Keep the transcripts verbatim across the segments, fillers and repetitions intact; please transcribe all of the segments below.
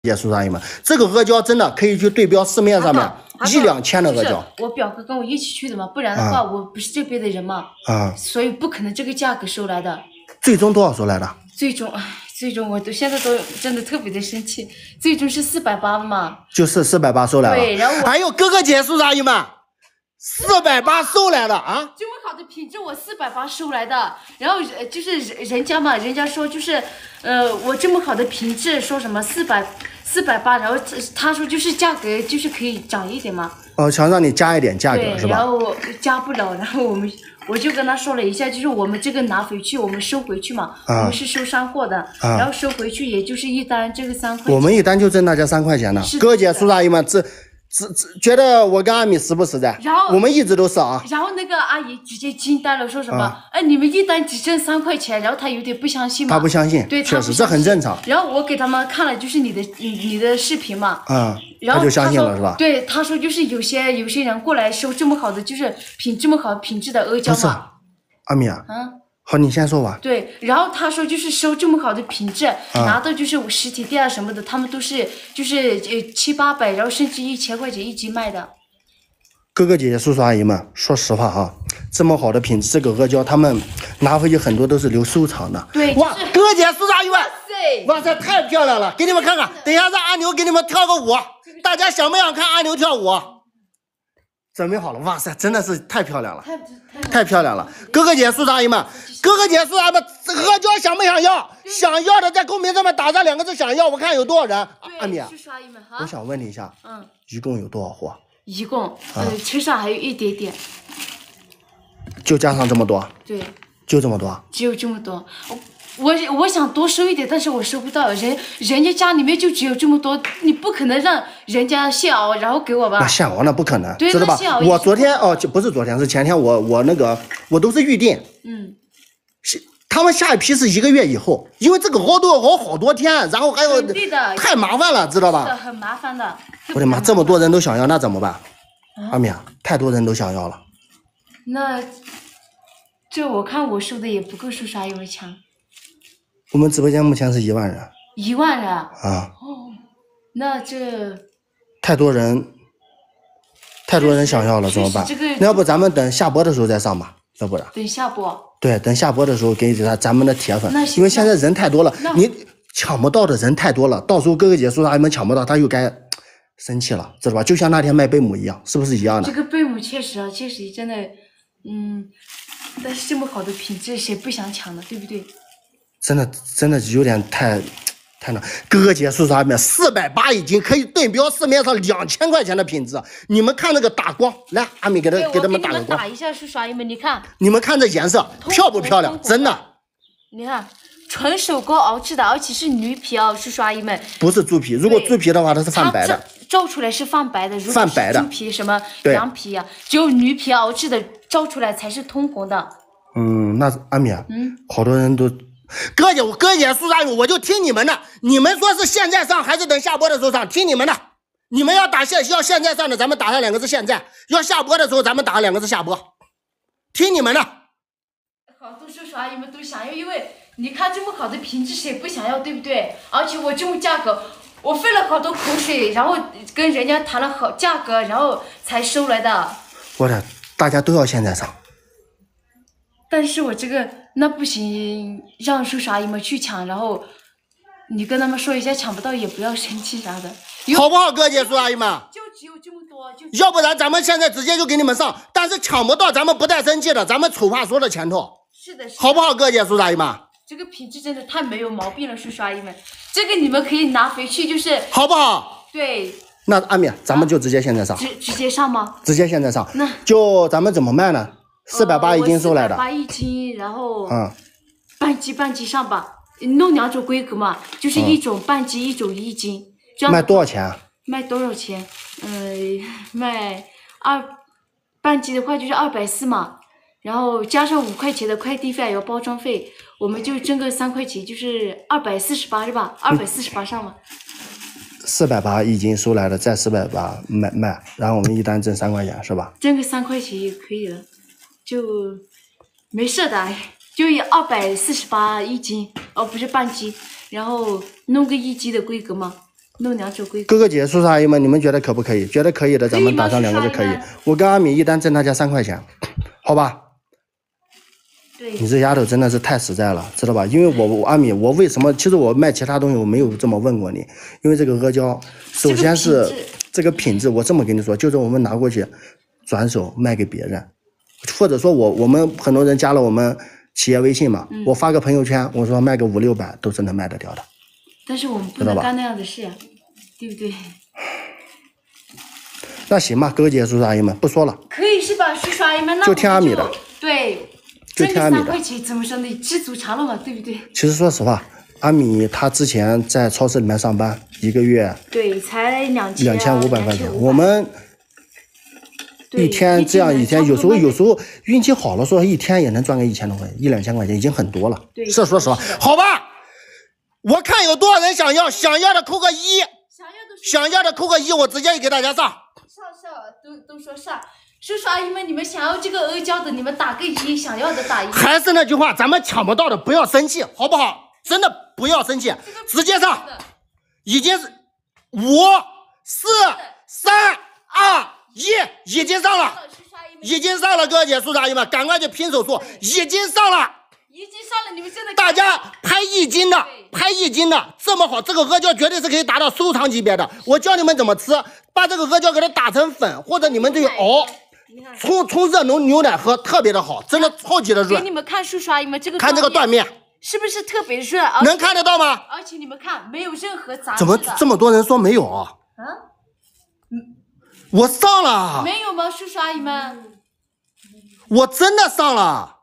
姐叔叔阿姨们，这个阿胶真的可以去对标市面上面一两千的阿胶。 我表哥跟我一起去的嘛，不然的话、啊、我不是这边的人嘛，啊，所以不可能这个价格收来的。 最终多少收来的？ 最终，唉，最终我都现在都真的特别的生气，最终是四百八嘛， 就是四百八收来了。 对，然后我还有哥哥姐叔叔阿姨们，四百八收来的啊！ 这么好的品质，我四百八收来的，然后就是人家嘛，人家说就是，呃，我这么好的品质，说什么四百四百八，然后他说就是价格就是可以涨一点嘛。哦， 想让你加一点价格是吧？ 然后加不了，然后我们我就跟他说了一下，就是我们这个拿回去，我们收回去嘛，啊、我们是收山货的，啊、然后收回去也就是一单这个三块钱。 我们一单就挣大家三块钱呢。哥姐叔叔阿姨们，这。这这觉得我跟阿米实不实在？ 然后我们一直都是啊。 然后那个阿姨直接惊呆了，说什么？啊、哎，你们一单只挣三块钱，然后她有点不相信嘛。 她不相信， 对， 确实这很正常。 然后我给他们看了，就是你的你你的视频嘛。 嗯。 然后他就相信了是吧？ 对，他说就是有些有些人过来收这么好的，就是品这么好品质的阿胶嘛。 阿米啊。嗯。好，你先说吧。 对，然后他说就是收这么好的品质，啊、拿到就是实体店啊什么的，他们都是就是呃七八百，然后甚至一千块钱一斤卖的。 哥哥姐姐叔叔阿姨们，说实话啊，这么好的品质，这个阿胶他们拿回去很多都是留收藏的。 对， 哇， 就是、 哥哥姐姐叔叔阿姨们，哇塞，太漂亮了！给你们看看，等一下让阿牛给你们跳个舞，大家想不想看阿牛跳舞？准备好了，哇塞，真的是太漂亮了，太太太漂亮了！哥哥姐叔叔阿姨们，哥哥姐叔叔阿姨们，阿胶想不想要？想要的在公屏上面打上两个字“想要”，我看有多少人。阿米，我想问你一下，嗯，一共有多少货？ 一共，呃，车上还有一点点， 就加上这么多？ 对， 就这么多？ 只有这么多。我我想多收一点，但是我收不到，人人家家里面就只有这么多，你不可能让人家现熬然后给我吧？ 那现熬那不可能， 对， 知道吧？我昨天哦，就不是昨天，是前天我我那个我都是预定，嗯，是他们下一批是一个月以后，因为这个熬都要熬好多天，然后还有太麻烦了，知道吧？ 是很麻烦的。 我的妈，这么多人都想要，那怎么办？阿米啊，太多人都想要了。 那这我看我收的也不够收啥油强。 我们直播间目前是一万人， 一万人啊！ 哦，那这太多人，太多人想要了，怎么办？ 这个、 那要不咱们等下播的时候再上吧？要不然等下播。 对，等下播的时候给他咱们的铁粉，因为现在人太多了，你抢不到的人太多了，到时候哥哥姐叔叔阿姨们抢不到，他又该生气了，知道吧？就像那天卖贝母一样，是不是一样的？ 这个贝母确实啊，确实真的，嗯，但是这么好的品质，谁不想抢呢？对不对？ 真的真的有点太太难，哥哥姐叔叔阿姨们，四百八一斤可以对标市面上两千块钱的品质。你们看那个打光，来，阿米给他给他们打个光。 打一下，叔叔阿姨们，你看。 你们看这颜色漂不漂亮？真的。 你看，纯手工熬制的，而且是驴皮啊，叔叔阿姨们。 不是猪皮，如果猪皮的话，它是泛白的。 照出来是泛白的， 泛白的。 猪皮什么羊皮啊，只有驴皮熬制的，照出来才是通红的。 嗯，那阿米啊，嗯，好多人都。哥姐，我哥姐叔叔阿姨，我就听你们的。你们说是现在上还是等下播的时候上？听你们的。你们要打现要现在上的，咱们打上两个字现在；要下播的时候，咱们打上两个字下播。听你们的。 好多叔叔阿姨们都想要，因为你看这么好的品质，谁不想要，对不对？而且我这么价格，我费了好多口水，然后跟人家谈了好价格，然后才收来的。 我的，大家都要现在上。 但是我这个那不行，让叔叔阿姨们去抢，然后你跟他们说一下，抢不到也不要生气啥的， 好不好，哥姐叔叔阿姨们？ 就只有这么多，就要不然咱们现在直接就给你们上，但是抢不到咱们不带生气的，咱们丑话说到前头。 是的，是的， 好不好，哥姐叔叔阿姨们？ 这个品质真的太没有毛病了，叔叔阿姨们，这个你们可以拿回去，就是好不好？ 对。 那阿米，咱们就直接现在上， 直直接上吗？ 直接现在上。 那就咱们怎么卖呢？四百八一斤收来的， 四百八一斤，然后嗯， 半斤半斤上吧，弄两种规格嘛，就是一种半斤，一种一斤，这样卖多少钱？ 卖多少钱？呃，卖二半斤的话就是二百四嘛，然后加上五块钱的快递费还有包装费，我们就挣个三块钱，就是二百四十八是吧？二百四十八上嘛。 四百八一斤收来的，再四百八卖卖，然后我们一单挣三块钱是吧？ 挣个三块钱也可以了。就没事的，就二百四十八一斤，哦，不是半斤，然后弄个一斤的规格嘛。 弄两种规格。 哥哥姐姐、叔叔阿姨们，你们觉得可不可以？觉得可以的，咱们打上两个就可以。我跟阿米一单挣他家三块钱，好吧？ 对。 你这丫头真的是太实在了，知道吧？因为我我阿米，我为什么？其实我卖其他东西我没有这么问过你，因为这个阿胶，首先是这个品质，我这么跟你说，就是我们拿过去转手卖给别人，或者说我我们很多人加了我们企业微信嘛，嗯、我发个朋友圈，我说卖个五六百都是能卖得掉的。 但是我们不能干那样的事呀，对不对？ 那行吧，哥哥姐姐、叔叔阿姨们不说了。 可以是吧，叔叔阿姨们？那就听阿米的。 对， 就听阿米的。 三块钱怎么说呢？知足常乐嘛，对不对？ 其实说实话，阿米她之前在超市里面上班，一个月对才两千两千五百块钱，我们一天这样一天，有时候有时候运气好了，说一天也能赚个一千多块钱，一两千块钱已经很多了。 对， 是说实话，好吧。我看有多少人想要，想要的扣个一，想要的扣个一，我直接给大家上。 上上都都说上，叔叔阿姨们，你们想要这个阿胶的，你们打个一，想要的打一。 还是那句话，咱们抢不到的不要生气，好不好？真的不要生气，直接上。已经是五四三二一，已经上了，已经上了，哥姐、叔叔阿姨们，赶快去拼手速，已经上了。 已经上了，你们现在大家拍一斤的，拍一斤的这么好，这个阿胶绝对是可以达到收藏级别的。我教你们怎么吃，把这个阿胶给它打成粉，或者你们就熬，冲冲热浓牛奶喝，特别的好，真的超级的润。 给你们看，叔叔阿姨们，这个看这个断面是不是特别润？ 能看得到吗？ 而且你们看，没有任何杂质。 怎么这么多人说没有啊？啊？我上了。 没有吗，叔叔阿姨们？ 我真的上了。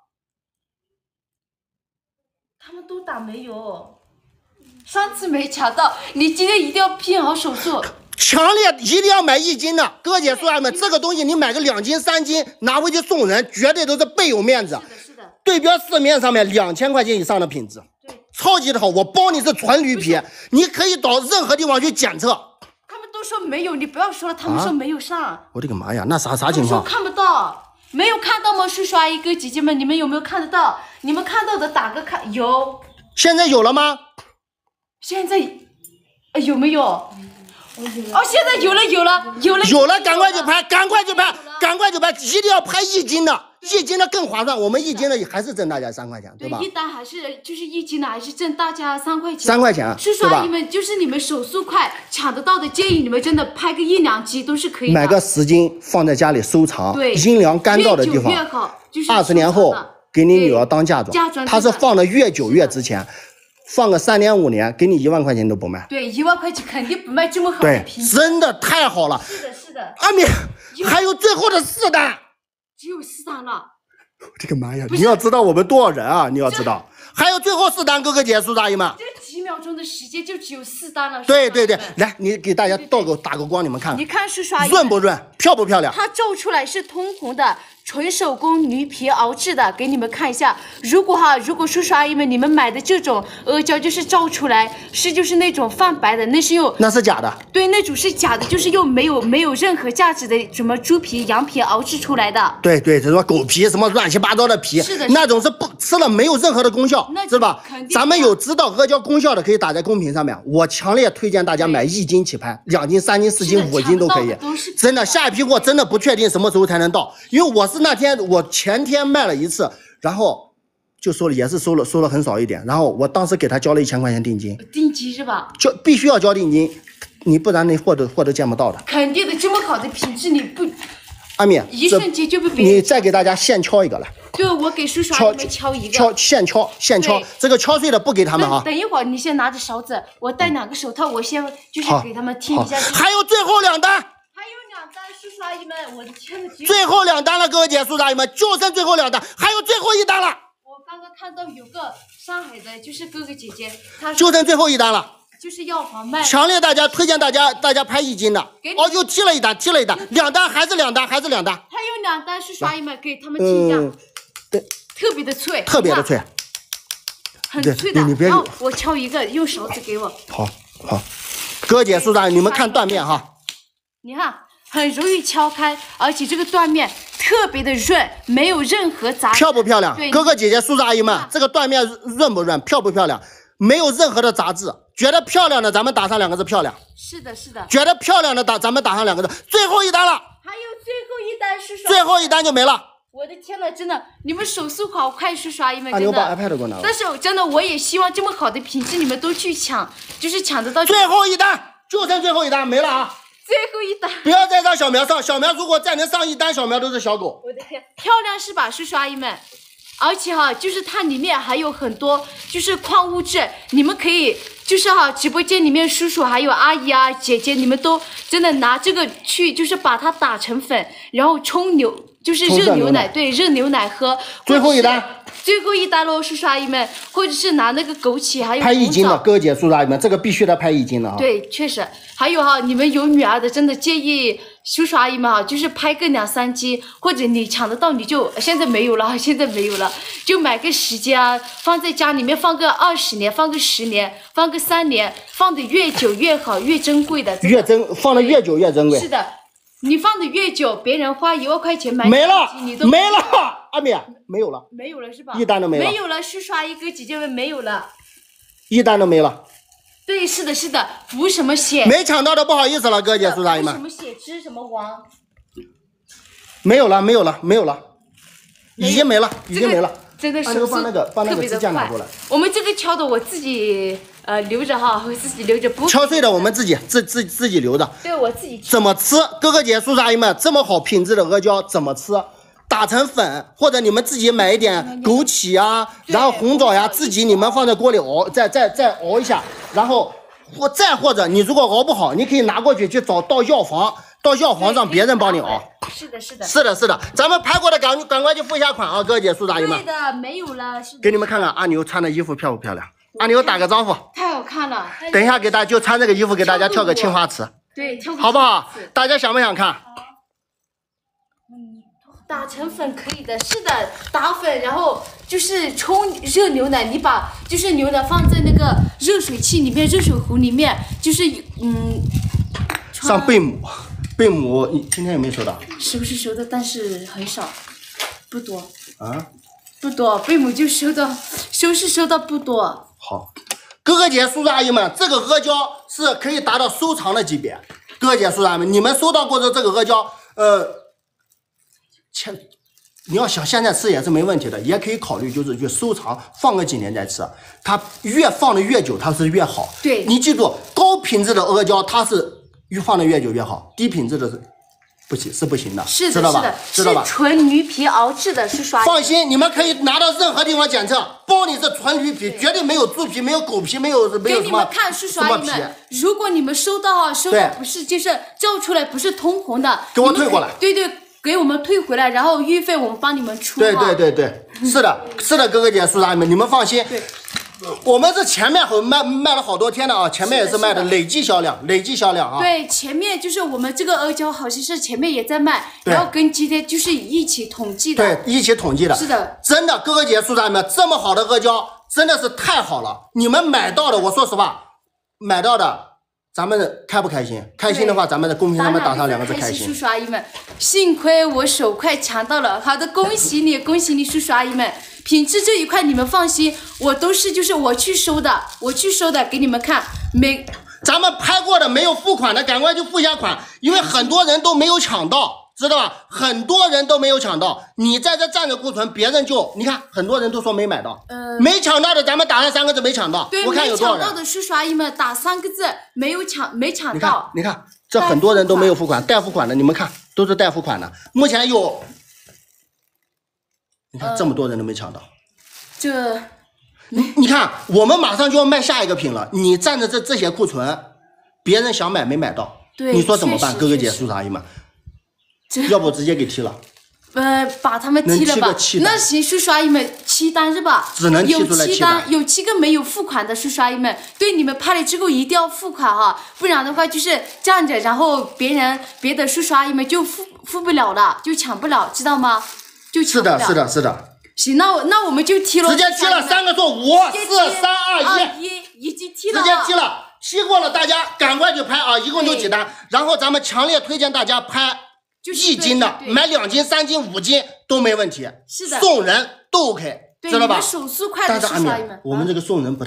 他们都打没有，上次没抢到，你今天一定要拼好手速， 强烈一定要买一斤的，哥姐、叔叔阿姨们，这个东西你买个两斤、三斤拿回去送人，绝对都是倍有面子。 是的，是的。 对标市面上面两千块钱以上的品质， 对， 超级的好，我包你是纯驴皮，你可以到任何地方去检测。 他们都说没有，你不要说了，他们说没有上。啊、 我的个妈呀，那啥啥情况？ 看不到。没有看到吗，叔叔阿姨哥姐姐们，你们有没有看得到？你们看到的打个看，有。 现在有了吗？ 现在，呃、有没有？哦，现在有了，有了，有了， 有了，赶快去拍，赶快去拍，赶快去拍，一定要拍一斤的，一斤的更划算。我们一斤的还是挣大家三块钱，对吧？ 对，一单还是就是一斤的，还是挣大家三块钱。 三块钱， 叔叔阿姨们，就是你们手速快，抢得到的，建议你们真的拍个一两斤都是可以的。 买个十斤放在家里收藏， 对， 阴凉干燥的地方， 越好，就是二十年后给你女儿当嫁妆，它是放的越久越值钱。放个三年五年，给你一万块钱都不卖。 对，一万块钱肯定不卖这么好的品质。 对，真的太好了。 是的，是的。 阿米，还有最后的四单。 只有四单了。 我这个妈呀！你要知道我们多少人啊？你要知道，还有最后四单，哥哥姐姐、叔叔阿姨们。 这几秒钟的时间就只有四单了。 对对对，来，你给大家倒个打个光，你们看。 你看叔叔阿姨。 润不润？漂不漂亮？ 它照出来是通红的。纯手工驴皮熬制的，给你们看一下。如果哈，如果叔叔阿姨们你们买的这种阿胶就是照出来是就是那种泛白的，那是用那是假的。 对，那种是假的，就是用没有没有任何价值的什么猪皮、羊皮熬制出来的。 对对，什么狗皮什么乱七八糟的皮， 是的， 那种是不吃了没有任何的功效，是吧？咱们有知道阿胶功效的可以打在公屏上面。我强烈推荐大家买一斤起拍，两斤、三斤、四斤、五斤都可以。真的，下一批货真的不确定什么时候才能到，因为我是那天我。前天卖了一次，然后就收了，也是收了收了很少一点，然后我当时给他交了一千块钱定金， 定金是吧？ 就必须要交定金，你不然那货都货都见不到的。 肯定的，这么好的品质你不， 阿米， 一瞬间就被别人。 你再给大家现敲一个来。 对，我给叔叔阿姨们敲一个。 敲现敲现敲，这个敲碎的不给他们啊。 等一会儿你先拿着勺子，我戴两个手套，我先就是给他们听一下。 还有最后两单。 叔叔阿姨们，我的天呐！ 最后两单了，哥哥姐、叔叔阿姨们，就剩最后两单，还有最后一单了。 我刚刚看到有个上海的，就是哥哥姐姐，他就剩最后一单了， 就是药房卖。 强烈大家推荐大家大家拍一斤的。哦，又踢了一单，踢了一单，两单还是两单还是两单。 还有两单，叔叔阿姨们给他们听一下。嗯， 对， 特别的脆， 特别的脆， 很脆的。 你别， 然后我敲一个，用勺子给我。 好，好，哥姐、叔叔阿姨，你们看断面哈。 你看。很容易敲开，而且这个断面特别的润，没有任何杂质。 漂不漂亮？哥哥姐姐、叔叔阿姨们，这个断面润不润？漂不漂亮？ 没有任何的杂质。觉得漂亮的，咱们打上两个字漂亮。 是的，是的。 觉得漂亮的打，咱们打上两个字。最后一单了， 还有最后一单是最后一单就没了。 我的天呐，真的，你们手速好快，叔叔阿姨们， 真的。啊，你把 iPad 给我拿了。 但是真的，我也希望这么好的品质，你们都去抢，就是抢得到。 最后一单，就剩最后一单，没了啊！ 最后一单， 不要再让小苗上，小苗如果再能上一单，小苗都是小狗。 我的天，漂亮是吧，叔叔阿姨们？而且哈，就是它里面还有很多就是矿物质，你们可以就是哈，直播间里面叔叔还有阿姨啊、姐姐，你们都真的拿这个去，就是把它打成粉，然后冲牛，就是热牛奶，对，热牛奶喝。 最后一单， 最后一单喽，叔叔阿姨们，或者是拿那个枸杞，还有拍一斤的，哥姐、叔叔阿姨们，这个必须得拍一斤的啊。 对，确实，还有哈，你们有女儿的，真的建议叔叔阿姨们啊，就是拍个两三斤，或者你抢得到你就现在没有了，现在没有了，就买个十斤啊，放在家里面放个二十年，放个十年，放个三年，放的越久越好，越珍贵的。 越珍，放的越久越珍贵。 是的，你放的越久，别人花一万块钱买没了， 你都没了，阿米没有了， 没有了是吧？ 一单都没了， 没有了，叔叔阿姨哥姐姐们没有了， 一单都没了。 对，是的，是的，补什么血？ 没抢到的不好意思了，哥姐、叔叔阿姨们。 什么血脂什么王？ 没有了，没有了，没有了，已经没了，已经没了。 真的是特别的快。 我们这个敲的我自己呃留着哈，我自己留着。不敲碎的我们自己自自自己留着。 对，我自己吃。 怎么吃？哥哥姐、叔叔阿姨们，这么好品质的阿胶怎么吃？打成粉，或者你们自己买一点枸杞啊，然后红枣呀，自己你们放在锅里熬，再再再熬一下，然后或再或者你如果熬不好，你可以拿过去去找到药房，到药房让别人帮你熬。 是的，是的， 是的，是的，咱们拍过的赶赶快去付一下款啊，哥哥姐、叔叔阿姨们。 对的，没有了。是给你们看看阿牛穿的衣服漂不漂亮？阿牛打个招呼。 太好看了。 等一下给大家就穿这个衣服给大家跳个青花瓷。 对，跳个好不好？大家想不想看？ 打成粉可以的，是的，打粉，然后就是冲热牛奶，你把就是牛奶放在那个热水器里面，热水壶里面，就是嗯， 上贝母，贝母，你今天有没有收到？ 收是收的，但是很少，不多啊， 不多，贝母就收到，收是收到不多。 好，哥哥姐、叔叔阿姨们，这个阿胶是可以达到收藏的级别。哥哥姐、叔叔阿姨们，你们收到过的这个阿胶，呃。切，你要想现在吃也是没问题的，也可以考虑就是去收藏，放个几年再吃。它越放的越久，它是越好。 对， 你记住，高品质的阿胶它是越放的越久越好，低品质的是不行是不行的， 是的， 知道吧？知道吧？ 是纯驴皮熬制的，是刷。 放心，你们可以拿到任何地方检测，包你是纯驴皮，绝对没有猪皮，没有狗皮，没有没有什么。给你们看，叔叔阿姨们，如果你们收到啊，收到不是就是照出来不是通红的， 给我退过来。 对对。给我们退回来，然后运费我们帮你们出。 对对对对，是的，是的，哥哥姐、叔叔阿姨们，你们放心。 对， 我们这前面好卖卖了好多天了啊，前面也是卖的累计销量，累计销量啊。 对，前面就是我们这个阿胶好像是前面也在卖，然后跟今天就是一起统计的。 对，一起统计的。 是的， 真的，哥哥姐、叔叔阿姨们，这么好的阿胶真的是太好了，你们买到的，我说实话，买到的。咱们开不开心？开心的话，咱们在公屏上面打上两个字开心。 叔叔阿姨们，幸亏我手快抢到了，好的，恭喜你，恭喜你，叔叔阿姨们，品质这一块你们放心，我都是就是我去收的，我去收的，给你们看，没， 咱们拍过的没有付款的，赶快去付一下款，因为很多人都没有抢到。知道吧？很多人都没有抢到，你在这占着库存，别人就你看，很多人都说没买到，呃，没抢到的，咱们打上三个字没抢到。 对， 我看有多少人。 没抢到的叔叔阿姨们打三个字，没有抢，没抢到。你看，你看，这很多人都没有付款，代付款的，你们看都是代付款的。目前有，你看这么多人都没抢到， 这， 你你看，我们马上就要卖下一个品了，你占着这这些库存，别人想买没买到， 对， 你说怎么办？哥哥姐、叔叔阿姨们。要不直接给踢了， 呃，把他们踢了吧。那行，叔叔阿姨们，七单是吧？ 只能踢出来七单。 有七个没有付款的叔叔阿姨们，对你们拍了之后一定要付款哈，不然的话就是站着，然后别人别的叔叔阿姨们就付付不了了，就抢不了，知道吗？就抢不了。 是的，是的，是的。 行，那我那我们就踢了。 直接踢了，三个数，五四三二一，一已经踢了。 直接踢了，踢过了，大家赶快去拍啊！一共就几单，然后咱们强烈推荐大家拍。一斤的，买两斤、三斤、五斤都没问题， 是的， 送人都 OK， 知道吧？ 手速快的叔叔阿姨们， 我们这个送人不太好，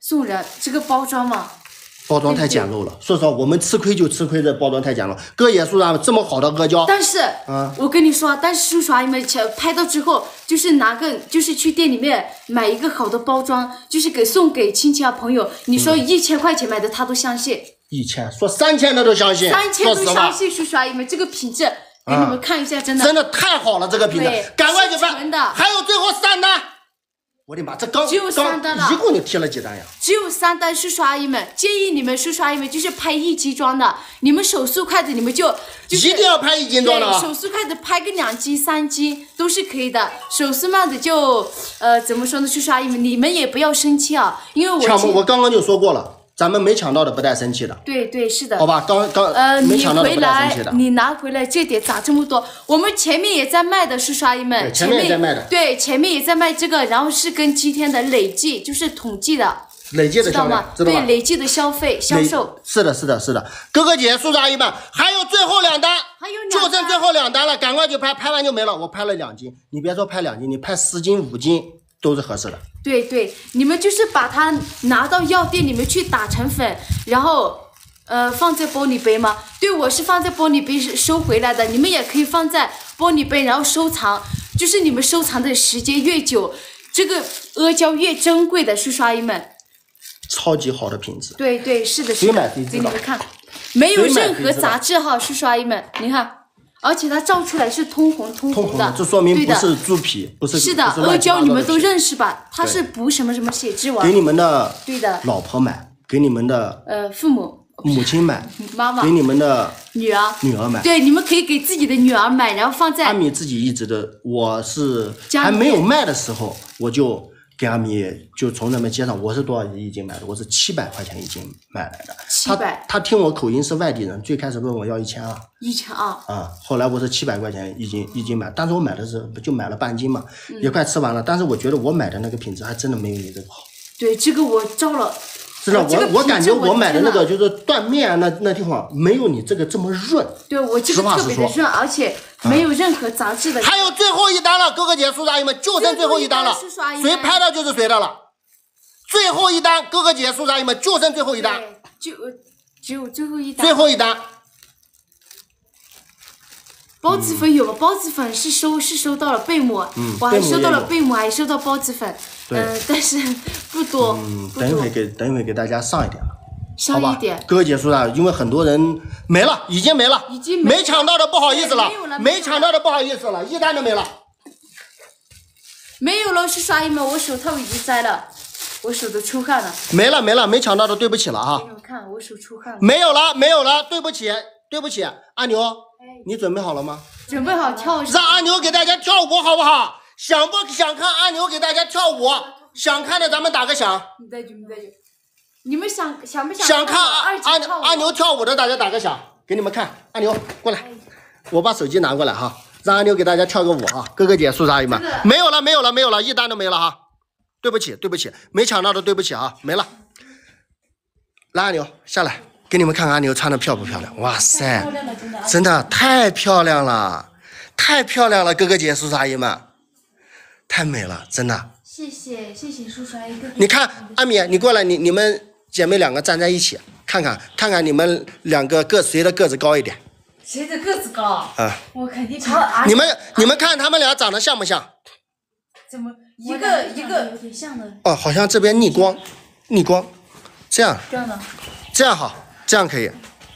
送人，这个包装嘛。 包装太简陋了，说实话，我们吃亏就吃亏这包装太简陋。哥也说啊，这么好的阿胶， 但是， 啊， 我跟你说，但是叔叔阿姨们拍到之后，就是拿个，就是去店里面买一个好的包装，就是给送给亲戚啊朋友。你说一千块钱买的，他都相信。 一千说三千的都相信， 三千都相信，叔叔阿姨们这个品质，给你们看一下，真的真的太好了，这个品质，赶快去办。还有最后三单。 我的妈，这刚只有三单了， 一共就贴了几单呀？ 只有三单，叔叔阿姨们，建议你们叔叔阿姨们就是拍一斤装的，你们手速快的，你们就、就是、 一定要拍一斤装的， 手速快的拍个两斤、三斤都是可以的，手速慢的就呃怎么说呢，叔叔阿姨们，你们也不要生气啊，因为我抢不，我刚刚就说过了。 咱们没抢到的不带生气的， 对对是的， 好吧，刚刚呃没抢到的不带生气的， 你拿回来这点咋这么多？我们前面也在卖的，叔叔阿姨们， 前面也在卖的， 对，前面也在卖这个，然后是跟今天的累计，就是统计的， 累计的销量，知道吗？ 对，累计的消费销售， 是的，是的，是的，哥哥姐姐、叔叔阿姨们，还有最后两单， 还有两就剩最后两单了，赶快去拍，拍完就没了。我拍了两斤，你别说拍两斤，你拍十斤、五斤都是合适的。 对对，你们就是把它拿到药店里面去打成粉，然后呃放在玻璃杯吗？对，我是放在玻璃杯收回来的，你们也可以放在玻璃杯，然后收藏，就是你们收藏的时间越久，这个阿胶越珍贵的，叔叔阿姨们。 超级好的品质。 对对，是的，是的，给你们看，没有任何杂质哈，叔叔阿姨们，你看。 而且它照出来是通红通红的， 这说明不是猪皮，不是是的，阿胶你们都认识吧？它是补什么什么血脂丸， 给你们的对的老婆买，给你们的呃父母母亲买， 妈妈给你们的女儿女儿买， 对，你们可以给自己的女儿买，然后放在阿米自己一直的，我是还没有卖的时候，我就给阿米就从那边街上，我是多少一斤买的？我是七百块钱一斤买来的。 七百， 他听我口音是外地人，最开始问我要一千二。 一千二啊，后来我是七百块钱一斤一斤买，但是我买的是就买了半斤嘛，嗯、也快吃完了。但是我觉得我买的那个品质还真的没有你这个好。 对，这个我照了。 真的，我我感觉我买的那个就是断面那那地方没有你这个这么润。 对，我这个特别的润，而且没有任何杂质的。 还有最后一单了，哥哥姐、叔叔阿姨们，就剩最后一单了，谁拍到就是谁的了。最后一单，哥哥姐、叔叔阿姨们，就剩最后一单， 就只有最后一单。 最后一单。 孢子粉有吗？孢子粉是收是收到了贝母， 嗯、 我还收到了贝母，还收到孢子粉，嗯、呃，但是不多。 嗯，等一会给等一会给大家上一点了， 上一点。 哥哥姐说的，因为很多人没了，已经没了， 已经没抢到的不好意思了， 没有了， 没抢到的不好意思了，一单都没了。 没有了，叔叔阿姨们，我手套已经摘了，我手都出汗了。 没了没了，没抢到的对不起了哈。 给你们看，我手出汗了。 没有了没有了，对不起对不起，阿牛。 你准备好了吗？ 准备好跳， 让阿牛给大家跳舞好不好？想不想看阿牛给大家跳舞？想看的咱们打个响。 没得就没得就。你们想想不想？ 想看阿阿阿牛跳舞的大家打个响，给你们看。阿牛过来，我把手机拿过来哈，让阿牛给大家跳个舞啊！哥哥姐、叔叔阿姨们，没有了没有了没有了，一单都没了哈。对不起对不起，没抢到的对不起啊，没了。来，阿牛下来。 给你们看看阿牛穿的漂不漂亮？哇塞，真的太漂亮了，太漂亮了！哥哥姐、叔叔阿姨们，太美了，真的。 谢谢谢谢叔叔阿姨哥哥。 你看阿米，你过来，你你们姐妹两个站在一起，看看看看你们两个个谁的个子高一点？ 谁的个子高？ 啊， 我肯定超。你们你们看他们俩长得像不像？ 怎么一个一个有点像的？ 哦，好像这边逆光，逆光，这样。 这样的。 这样好。 这样可以，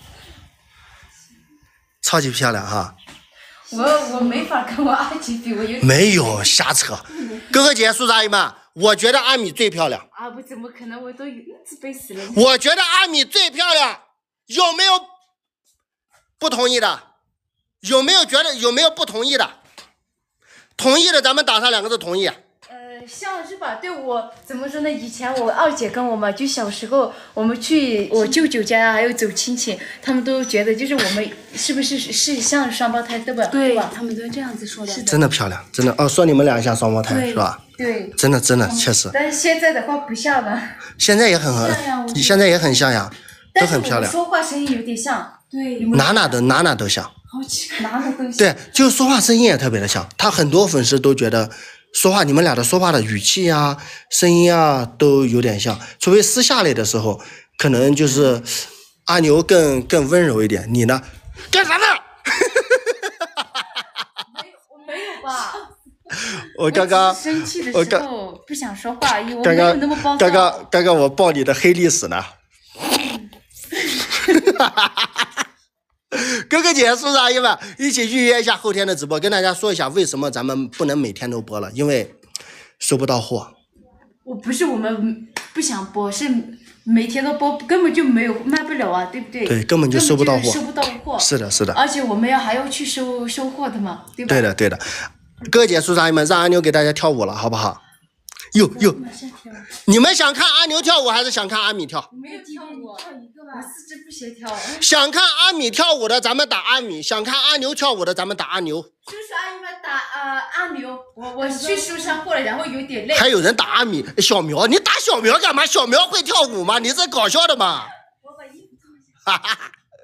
超级漂亮哈！ 我我没法跟我阿姐比，我有没有瞎扯。哥哥姐、叔叔阿姨们，我觉得阿米最漂亮。 啊不，怎么可能？我都自卑死了。 我觉得阿米最漂亮，有没有不同意的？有没有觉得有没有不同意的？同意的咱们打上两个字同意。 像是吧？对我怎么说呢？以前我二姐跟我嘛，就小时候我们去我舅舅家啊，还有走亲戚，他们都觉得就是我们是不是是像双胞胎，对吧？对吧？他们都这样子说的。 真的漂亮，真的哦，说你们俩像双胞胎是吧？ 对。 真的真的确实。 但是现在的话不像了。现在也很很，现在也很像呀，都很漂亮。 说话声音有点像。对。 哪哪都哪哪都像。 好奇怪，哪哪都像。 对，就说话声音也特别的像，他很多粉丝都觉得。 说话，你们俩的说话的语气啊、声音啊都有点像，除非私下里的时候，可能就是阿牛更更温柔一点。你呢？干啥呢？ 没有，我没有吧？ 我刚刚生气的时候不想说话，我刚刚没有那么暴躁。 刚刚刚刚我爆你的黑历史呢。哥哥姐姐、叔叔阿姨们，一起预约一下后天的直播，跟大家说一下为什么咱们不能每天都播了，因为收不到货。 我不是我们不想播，是每天都播，根本就没有卖不了啊，对不对？ 对，根本就收不到货。 收不到货。 是的，是的。 而且我们要还要去收收货的嘛，对吧？ 对的，对的。哥哥姐、叔叔阿姨们，让阿牛给大家跳舞了，好不好？哟哟，你们想看阿牛跳舞还是想看阿米跳？ 没有跳舞，跳一个吧。我四肢不协调。 想看阿米跳舞的，咱们打阿米；想看阿牛跳舞的，咱们打阿牛。 叔叔阿姨们打呃阿牛，我我去收山货了，然后有点累。 还有人打阿米，小苗，你打小苗干嘛？小苗会跳舞吗？你这搞笑的吗？ 我把衣服脱下。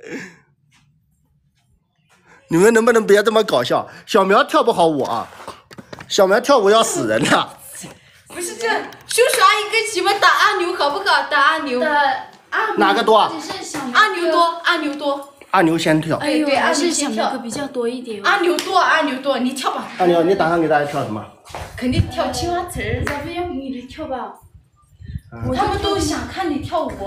你们能不能别这么搞笑？小苗跳不好舞啊，小苗跳舞要死人的。 不是这，叔叔阿姨跟媳妇打阿牛好不好？打阿牛。打阿哪个多？ 阿牛多，阿牛多。 阿牛先跳。 哎，对， 还是小苗哥比较多一点。 阿牛多，阿牛多，你跳吧。 阿牛，你打算给大家跳什么？ 肯定跳青蛙词儿。 咱们要不你来跳吧？ 他们都想看你跳舞。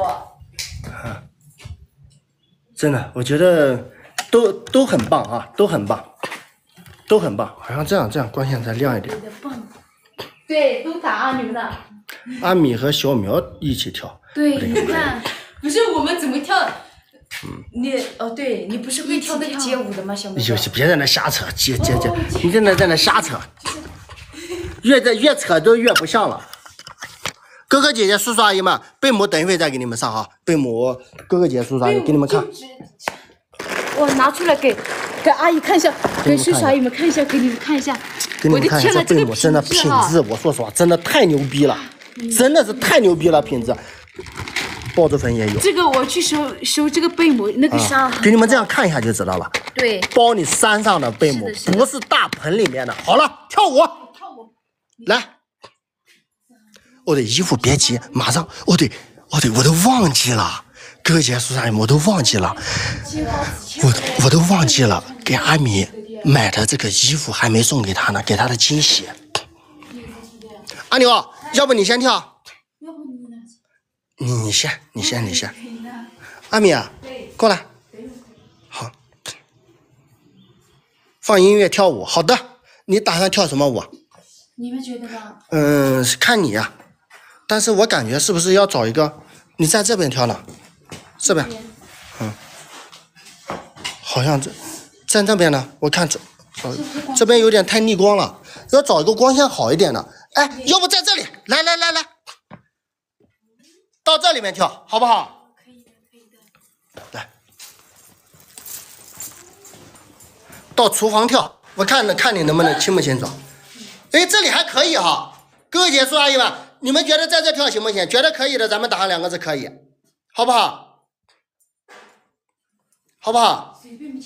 真的，我觉得都都很棒啊，都很棒，都很棒。好像这样这样光线才亮一点。 对，都打阿牛的。 阿米和小苗一起跳。 对，你看， 不是我们怎么跳？你哦，对你不是会跳那个街舞的吗，小苗？ 就是别在那瞎扯，接接接，你在那在那瞎扯，越在越扯都越不像了。哥哥姐姐、叔叔阿姨们，贝母等一会再给你们上啊，贝母哥哥姐姐、叔叔阿姨给你们看。 我拿出来给给阿姨看一下，给叔叔阿姨们看一下，给你们看一下。 给你们看一下贝母真的品质，我说实话，真的太牛逼了，真的是太牛逼了，品质。爆珠粉也有。 这个我去收收这个贝母那个沙、 啊，给你们这样看一下就知道了。 对， 包你山上的贝母，不是大盆里面的。好了，跳舞，跳舞，来。哦对，衣服别急，马上。哦对，哦对，我都忘记了，哥哥姐姐、叔叔阿姨，我都忘记了，我我都忘记了，给阿米买的这个衣服还没送给他呢，给他的惊喜。阿牛，要不你先跳？ 要不你呢？ 你你先，你先，你先。阿米啊，过来。好。放音乐跳舞，好的。你打算跳什么舞？ 你们觉得呢？ 嗯，看你呀、啊。但是我感觉是不是要找一个？你在这边跳呢？这边。嗯。好像这在这边呢，我看这这边有点太逆光了，要找一个光线好一点的。哎，要不在这里？来来来来。到这里面跳，好不好？ 可以的，可以的。 来，到厨房跳，我看看你能不能清不清楚。哎，这里还可以哈，各位姐叔阿姨们，你们觉得在这跳行不行？觉得可以的，咱们打上两个字可以，好不好？好不好？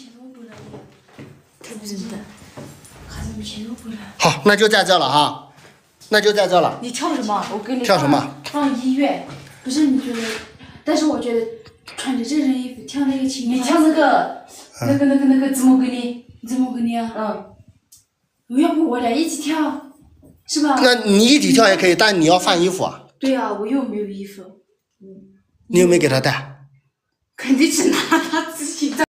好，那就在这了哈，那就在这了。 你跳什么？我给你跳什么？ 放音乐。 不是你觉得，但是我觉得穿着这身衣服跳那个情你跳那个、嗯、那个那个那个怎么给你？ 怎么给你啊？ 嗯。 要不我俩一起跳，是吧？ 那你一起跳也可以，但你要换衣服啊。 对啊，我又没有衣服。 你有没有给他带？ 肯定是拿他自己的。